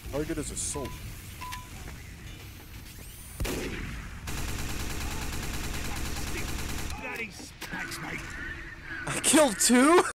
Target is assault. Bloody smacks, mate. I killed 2?